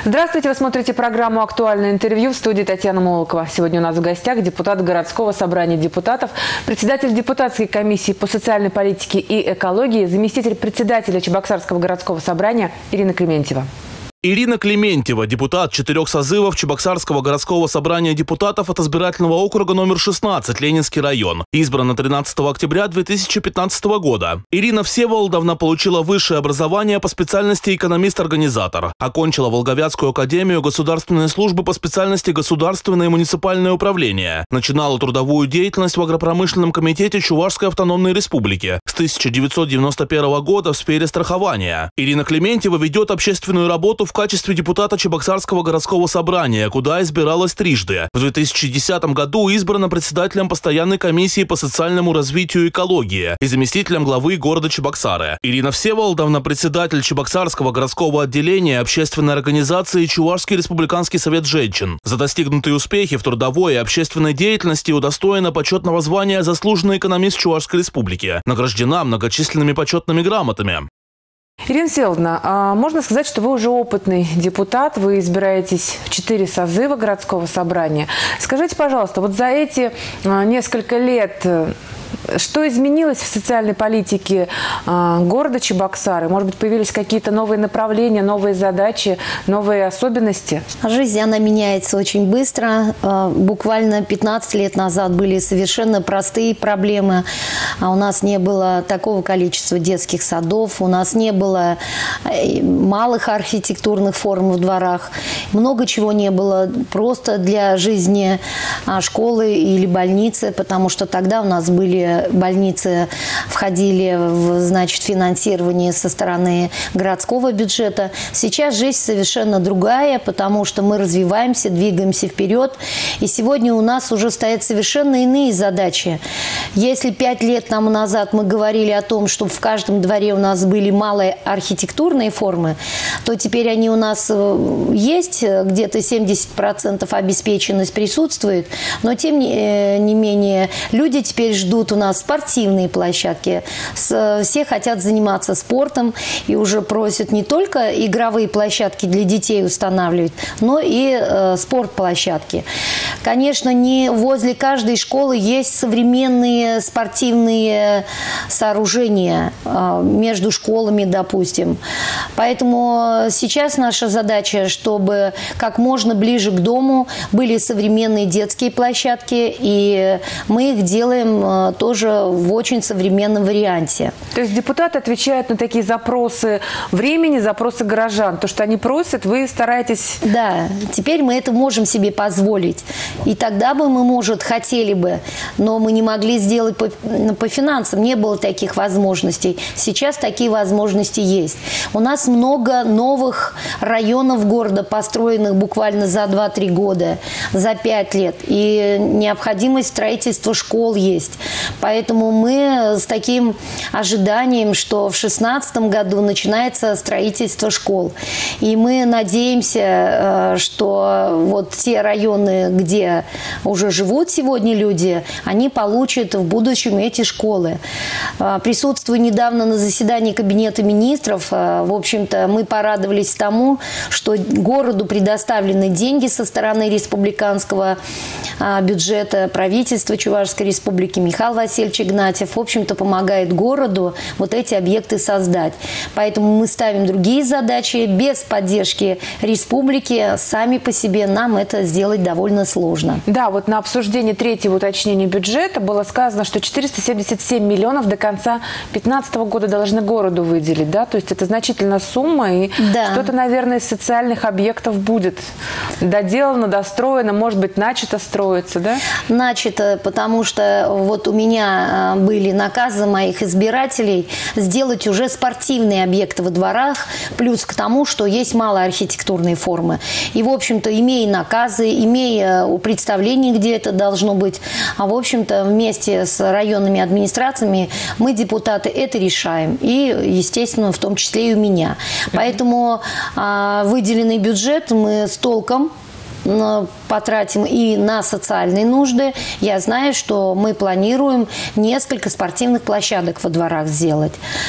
Здравствуйте, вы смотрите программу «Актуальное интервью», в студии Татьяна Молокова. Сегодня у нас в гостях депутат городского собрания депутатов, председатель депутатской комиссии по социальной политике и экологии, заместитель председателя Чебоксарского городского собрания Ирина Клементьева. Ирина Клементьева, депутат 4 созывов Чебоксарского городского собрания депутатов от избирательного округа номер 16, Ленинский район. Избрана 13 октября 2015 года. Ирина Всеволодовна получила высшее образование по специальности экономист-организатор. Окончила Волговятскую академию государственной службы по специальности государственное и муниципальное управление. Начинала трудовую деятельность в агропромышленном комитете Чувашской автономной республики с 1991 года в сфере страхования. Ирина Клементьева ведет общественную работу в качестве депутата Чебоксарского городского собрания, куда избиралась трижды. В 2010 году избрана председателем постоянной комиссии по социальному развитию и экологии и заместителем главы города Чебоксары. Ирина Всеволодовна, председатель Чебоксарского городского отделения общественной организации Чувашский республиканский совет женщин. За достигнутые успехи в трудовой и общественной деятельности удостоена почетного звания «Заслуженный экономист Чувашской республики». Награждена многочисленными почетными грамотами. Ирина Всеволодовна, можно сказать, что вы уже опытный депутат, вы избираетесь в 4 созыва городского собрания. Скажите, пожалуйста, вот за эти несколько лет что изменилось в социальной политике города Чебоксары? Может быть, появились какие-то новые направления, новые задачи, новые особенности? Жизнь, она меняется очень быстро. Буквально 15 лет назад были совершенно простые проблемы. У нас не было такого количества детских садов, у нас не было малых архитектурных форм в дворах. Много чего не было просто для жизни школы или больницы, потому что тогда у нас были больницы, входили в, значит, финансирование со стороны городского бюджета. Сейчас жизнь совершенно другая, потому что мы развиваемся, двигаемся вперед. И сегодня у нас уже стоят совершенно иные задачи. Если 5 лет тому назад мы говорили о том, что в каждом дворе у нас были малые архитектурные формы, то теперь они у нас есть, где-то 70% обеспеченность присутствует. Но тем не менее люди теперь ждут у нас спортивные площадки. Все хотят заниматься спортом и уже просят не только игровые площадки для детей устанавливать, но и спортплощадки. Конечно, не возле каждой школы есть современные спортивные сооружения между школами, допустим. Поэтому сейчас наша задача, чтобы как можно ближе к дому были современные детские площадки, и мы их делаем тоже в очень современном варианте. То есть депутаты отвечают на такие запросы времени, запросы горожан. То, что они просят, вы стараетесь... Да, теперь мы это можем себе позволить. И тогда бы мы, может, хотели бы, но мы не могли сделать по финансам, не было таких возможностей. Сейчас такие возможности есть. У нас много новых районов города, построенных буквально за 2-3 года, за 5 лет. И необходимость строительства школ есть. Поэтому мы с таким ожиданием, что в 2016 году начинается строительство школ. И мы надеемся, что вот те районы, где уже живут сегодня люди, они получат в будущем эти школы. Присутствуя недавно на заседании Кабинета министров, в общем-то, мы порадовались тому, что городу предоставлены деньги со стороны республиканского бюджета, правительства Чувашской республики. Михаил Васильевич Игнатьев, в общем-то, помогает городу вот эти объекты создать. Поэтому мы ставим другие задачи. Без поддержки республики сами по себе нам это сделать довольно сложно. Да, вот на обсуждении третьего уточнения бюджета было сказано, что 477 миллионов до конца 2015 года должны городу выделить, да? То есть это значительная сумма, и да, что-то, наверное, из социальных объектов будет доделано, достроено, может быть, начато строиться, да? Начато, потому что вот у меня были наказы моих избирателей сделать уже спортивные объекты во дворах, плюс к тому, что есть малые архитектурные формы. И, в общем-то, имея наказы, имея представление, где это должно быть, в общем-то, вместе с районными администрациями мы, депутаты, это решаем. И, естественно, в том числе и у меня. Поэтому выделенный бюджет мы с толком потратим и на социальные нужды. Я знаю, что мы планируем несколько спортивных площадок во дворах сделать.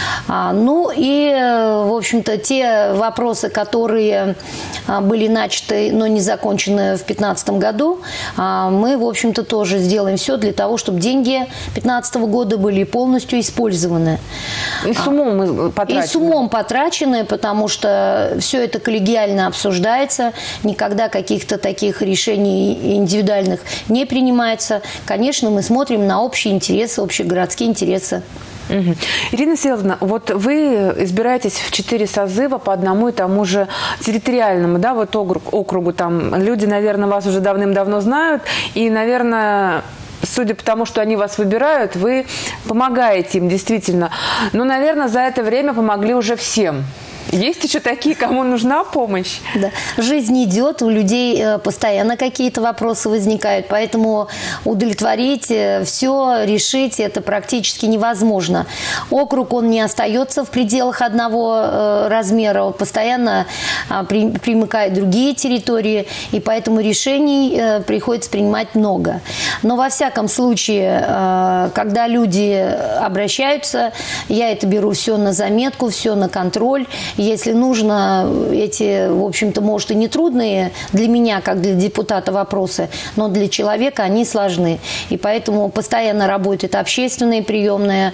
Ну и, в общем-то, те вопросы, которые были начаты, но не закончены в 2015 году, мы, в общем-то, тоже сделаем все для того, чтобы деньги 2015 года были полностью использованы. И с умом потрачены. И с умом потрачены, потому что все это коллегиально обсуждается, никогда каких-то таких решений индивидуальных не принимается. Конечно, мы смотрим на общие интересы, общегородские интересы. Угу. Ирина Всеволодовна, вот вы избираетесь в 4 созыва по одному и тому же территориальному, да, вот округу. Там люди, наверное, вас уже давным-давно знают, и, наверное, судя по тому, что они вас выбирают, вы помогаете им действительно. Но, наверное, за это время помогли уже всем. Есть еще такие, кому нужна помощь? Да. Жизнь идет, у людей постоянно какие-то вопросы возникают, поэтому удовлетворить все, решить это практически невозможно. Округ, он не остается в пределах одного размера, постоянно примыкают другие территории, и поэтому решений приходится принимать много. Но во всяком случае, когда люди обращаются, я это беру все на заметку, все на контроль. Если нужно, эти, в общем-то, может, и не трудные для меня, как для депутата, вопросы, но для человека они сложны. И поэтому постоянно работает общественные приемные.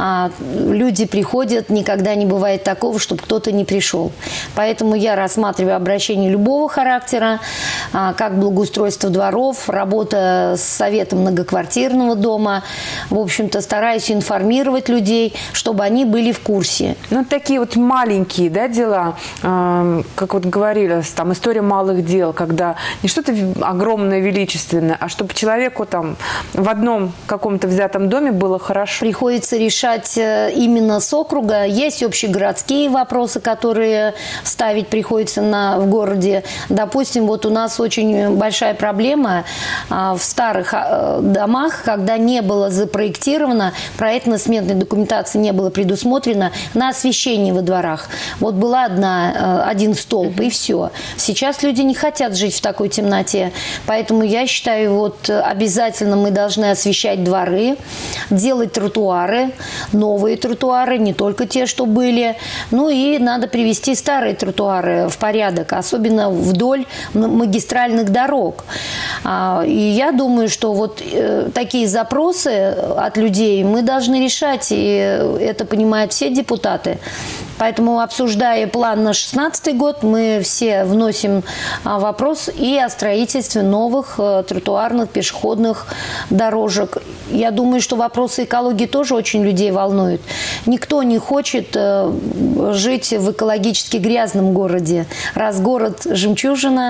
Люди приходят, никогда не бывает такого, чтобы кто-то не пришел. Поэтому я рассматриваю обращения любого характера, как благоустройство дворов, работа с советом многоквартирного дома. В общем-то, стараюсь информировать людей, чтобы они были в курсе. Ну, такие вот маленькие, да, дела, как вот говорили, там история малых дел, когда не что-то огромное, величественное, а чтобы человеку там в одном каком-то взятом доме было хорошо. Приходится решать именно с округа. Есть общегородские вопросы, которые ставить приходится в городе. Допустим, вот у нас очень большая проблема в старых домах, когда не было запроектировано, проектно-сметной документации не было предусмотрено на освещение во дворах. Вот была один столб, и все. Сейчас люди не хотят жить в такой темноте. Поэтому я считаю, вот обязательно мы должны освещать дворы, делать тротуары, новые тротуары, не только те, что были. Ну и надо привести старые тротуары в порядок, особенно вдоль магистральных дорог. И я думаю, что вот такие запросы от людей мы должны решать, и это понимают все депутаты. Поэтому, обсуждая план на 2016 год, мы все вносим вопрос и о строительстве новых тротуарных, пешеходных дорожек. Я думаю, что вопросы экологии тоже очень людей волнуют. Никто не хочет жить в экологически грязном городе. Раз город жемчужина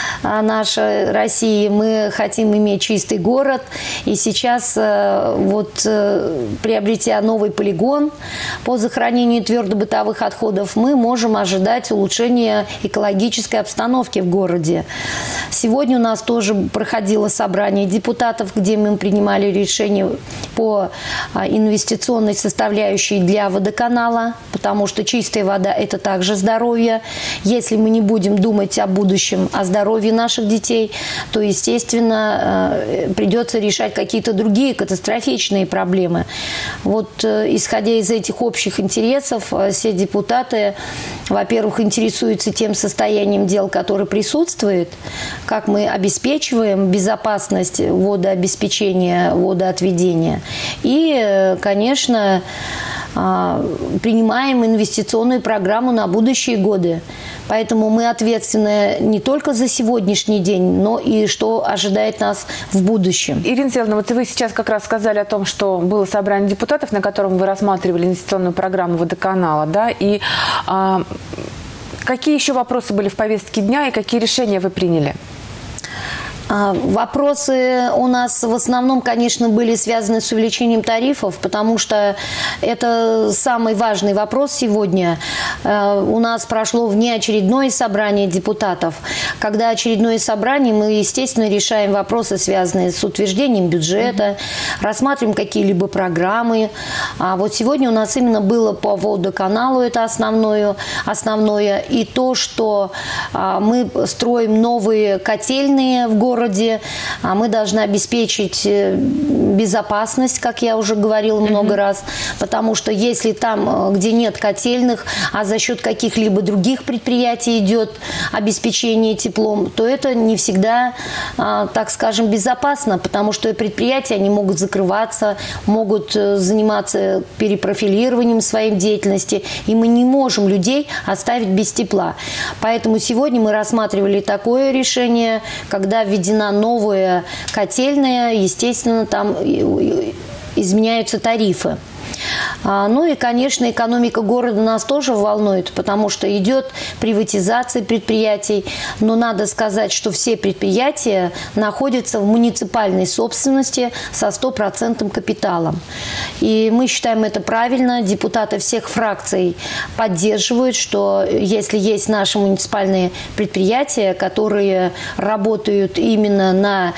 наша России, мы хотим иметь чистый город. И сейчас, вот, приобретя новый полигон по захоронению твердобытовых отходов, мы можем ожидать улучшения экологической обстановки в городе. Сегодня у нас тоже проходило собрание депутатов, где мы принимали решение по инвестиционной составляющей для водоканала, потому что чистая вода – это также здоровье. Если мы не будем думать о будущем, о здоровье наших детей, то, естественно, придется решать какие-то другие катастрофичные проблемы. Вот, исходя из этих общих интересов, все депутаты, во-первых, интересуются тем состоянием дел, которое присутствует, как мы обеспечиваем безопасность водообеспечения, водоотведения. И, конечно, принимаем инвестиционную программу на будущие годы. Поэтому мы ответственны не только за сегодняшний день, но и что ожидает нас в будущем. Ирина Всеволодовна, вот вы сейчас как раз сказали о том, что было собрание депутатов, на котором вы рассматривали инвестиционную программу водоканала, да, и какие еще вопросы были в повестке дня и какие решения вы приняли? Вопросы у нас в основном, конечно, были связаны с увеличением тарифов, потому что это самый важный вопрос сегодня. У нас прошло внеочередное собрание депутатов. Когда очередное собрание, мы, естественно, решаем вопросы, связанные с утверждением бюджета, рассматриваем какие-либо программы. А вот сегодня у нас именно было по водоканалу, это основное. И то, что мы строим новые котельные в городе, мы должны обеспечить безопасность, как я уже говорила много раз, потому что если там, где нет котельных, а за счет каких-либо других предприятий идет обеспечение теплом, то это не всегда, так скажем, безопасно, потому что предприятия, они могут закрываться, могут заниматься перепрофилированием своей деятельности, и мы не можем людей оставить без тепла. Поэтому сегодня мы рассматривали такое решение, когда введена новая котельная, естественно, там изменяются тарифы. Ну и, конечно, экономика города нас тоже волнует, потому что идет приватизация предприятий. Но надо сказать, что все предприятия находятся в муниципальной собственности со 100% капиталом. И мы считаем это правильно. Депутаты всех фракций поддерживают, что если есть наши муниципальные предприятия, которые работают именно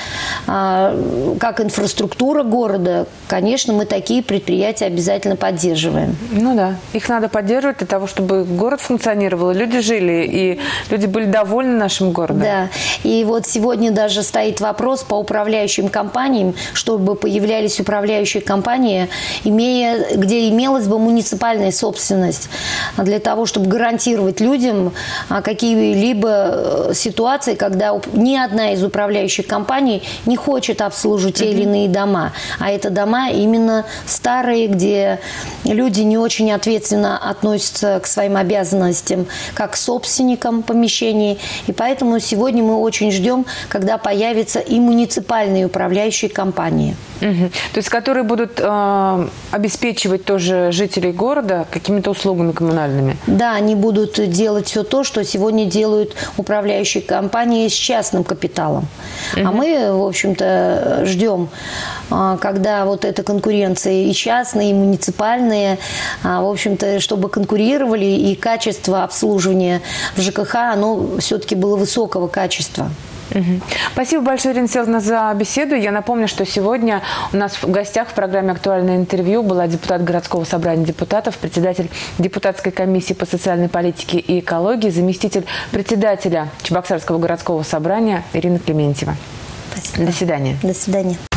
как инфраструктура города, конечно, мы такие предприятия обязательно поддерживаем. Ну да, их надо поддерживать для того, чтобы город функционировал, люди жили, и люди были довольны нашим городом. Да, и вот сегодня даже стоит вопрос по управляющим компаниям, чтобы появлялись управляющие компании, где имелась бы муниципальная собственность, для того, чтобы гарантировать людям какие-либо ситуации, когда ни одна из управляющих компаний не хочет обслуживать те или иные дома, а это дома именно старые, где люди не очень ответственно относятся к своим обязанностям, как к собственникам помещений. И поэтому сегодня мы очень ждем, когда появятся и муниципальные управляющие компании. То есть, которые будут обеспечивать тоже жителей города какими-то услугами коммунальными? Да, они будут делать все то, что сегодня делают управляющие компании с частным капиталом. А мы, в общем-то, ждем, когда вот эта конкуренция и частные, и муниципальные, в общем-то, чтобы конкурировали, и качество обслуживания в ЖКХ, оно все-таки было высокого качества. Спасибо большое, Ирина Всеволодовна, за беседу. Я напомню, что сегодня у нас в гостях в программе «Актуальное интервью» была депутат городского собрания депутатов, председатель депутатской комиссии по социальной политике и экологии, заместитель председателя Чебоксарского городского собрания Ирина Клементьева. Спасибо. До свидания. До свидания.